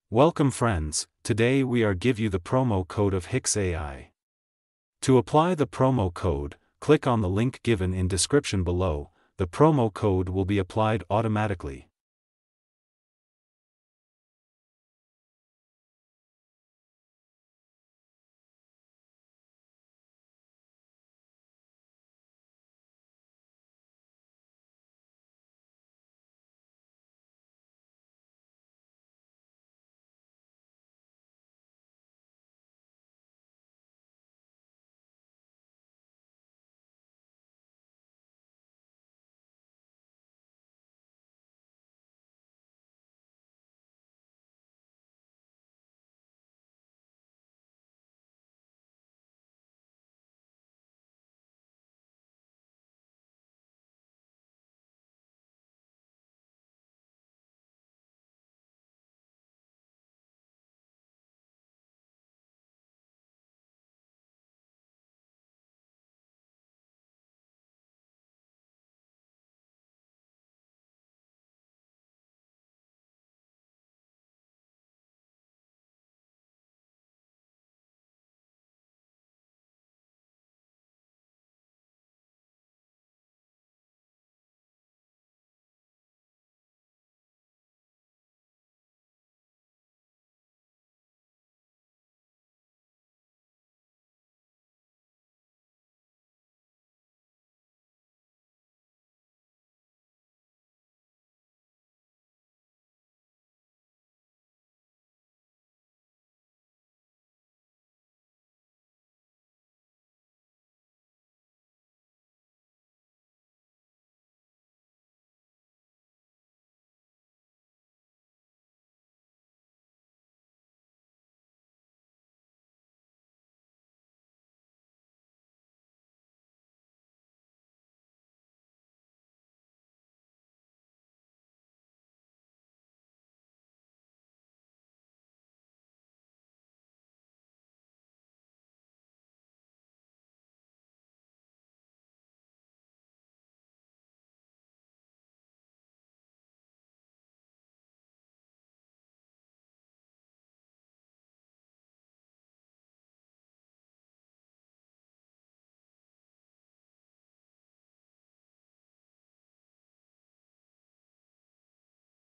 Welcome friends, today we are give you the promo code of Hix AI. To apply the promo code, click on the link given in description below. The promo code will be applied automatically.